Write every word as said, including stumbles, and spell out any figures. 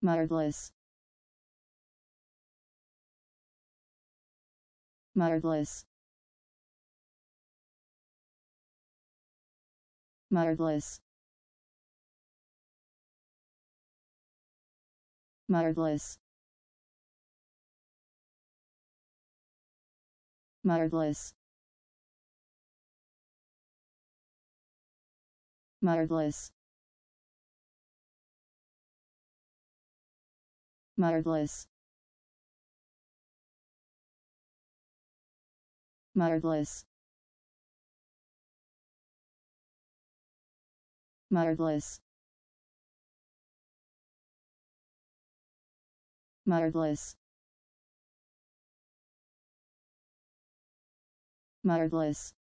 Marvelous. Marvelous. Marvelous. Marvelous. Marvelous. Marvelous. Marvelous. Marvelous. Marvelous. Marvelous. Marvelous.